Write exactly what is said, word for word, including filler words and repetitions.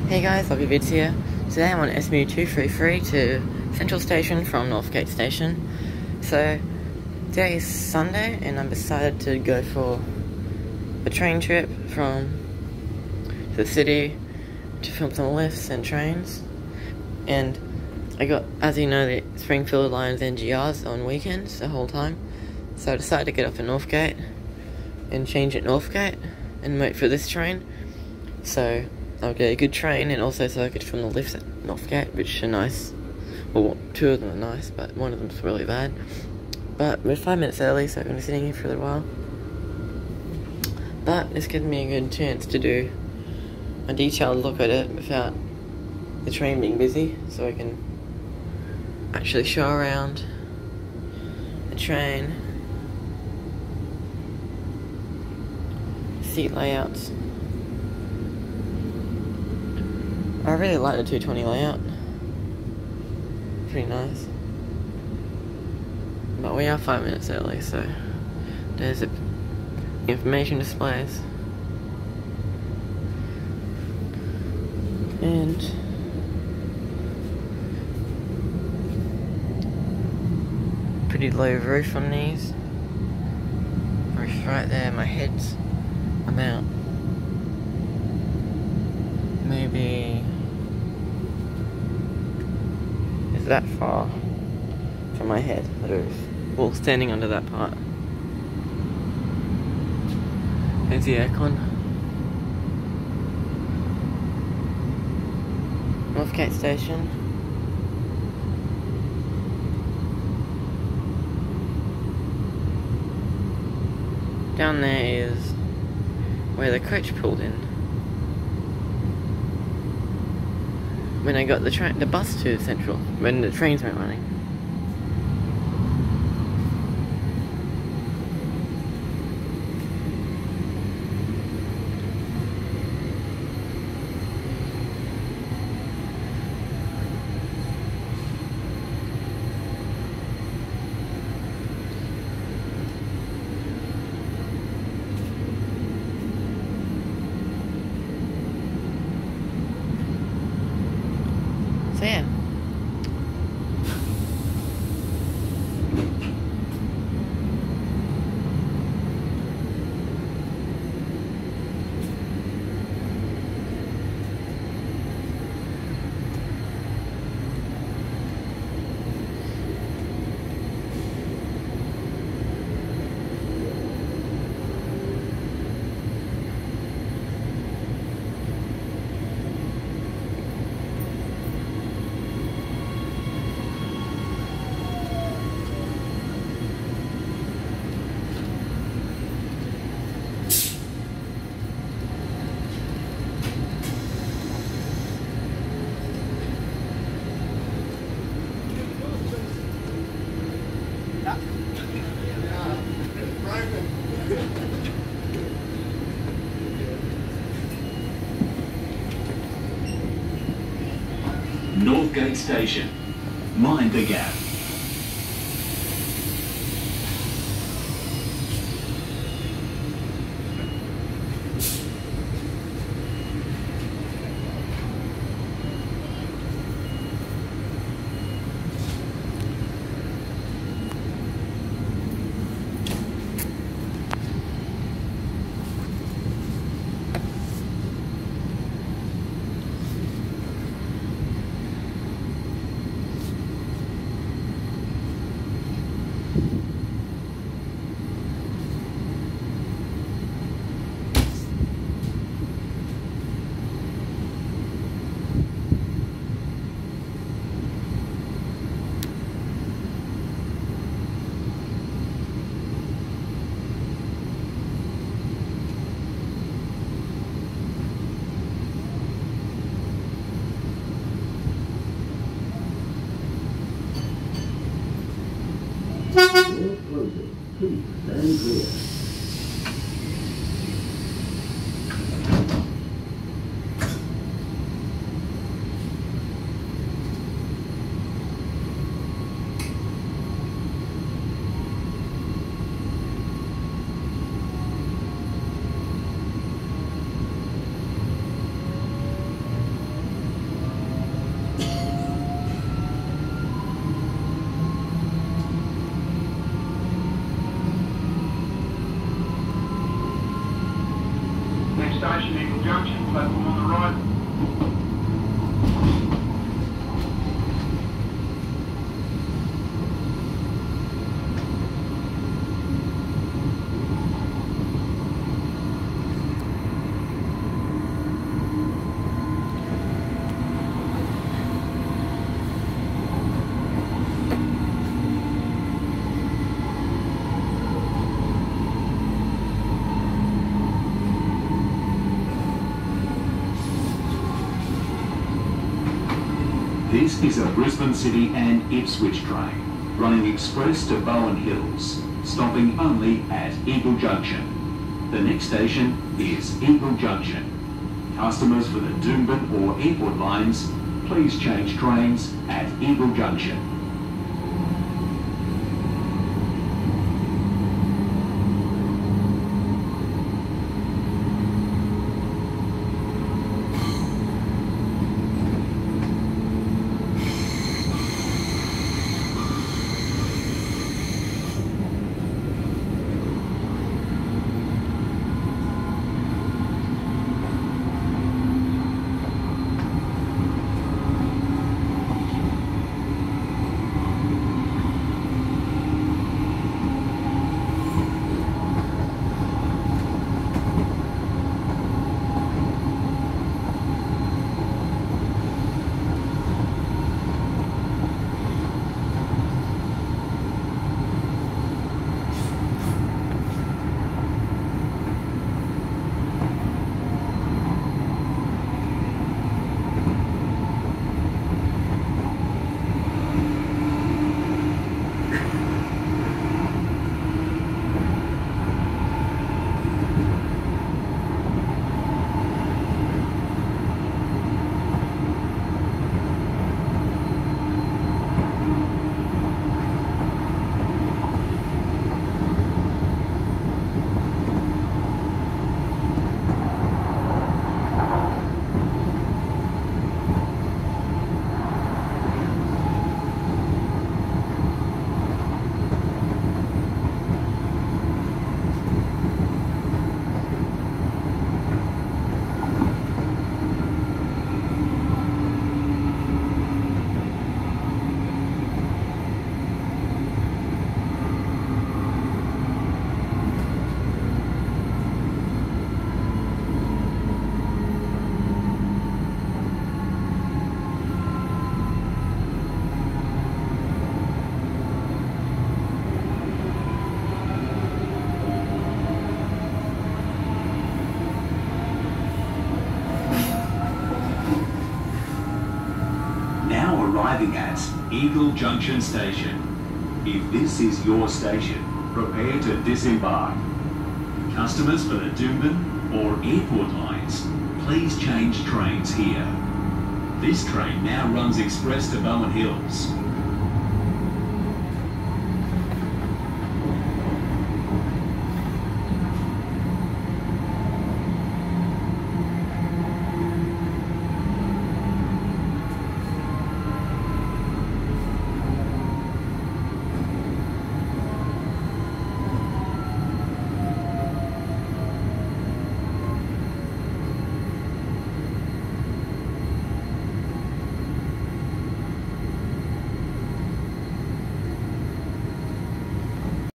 Hey guys, Lovely Vids here. Today I'm on S M U two thirty-three to Central Station from Northgate Station. So, today is Sunday and I've decided to go for a train trip from the city to film some lifts and trains. And I got, as you know, the Springfield Lions N G Rs on weekends the whole time. So I decided to get off at Northgate and change at Northgate and wait for this train. So I'll get a good train, and also so I could film the lifts at Northgate, which are nice. Well, two of them are nice, but one of them's really bad. But we're five minutes early, so I'm going to be sitting here for a little while. But this gives me a good chance to do a detailed look at it without the train being busy, so I can actually show around the train, seat layouts. I really like the two twenty layout. Pretty nice. But we are five minutes early, so there's the information displays. And pretty low roof on these. Roof right there, my head's about maybe is that far from my head, the roof. Well, standing under that part. There's the aircon. Northgate Station. Down there is where the coach pulled in when I got the train, the bus to Central, when the trains weren't running. So yeah. Northgate Station. Mind the gap. This is a Brisbane City and Ipswich train, running express to Bowen Hills, stopping only at Eagle Junction. The next station is Eagle Junction. Customers for the Doomben or Airport lines, please change trains at Eagle Junction. Arriving at Eagle Junction Station. If this is your station, prepare to disembark. Customers for the Doomben or Airport lines, please change trains here. This train now runs express to Bowen Hills.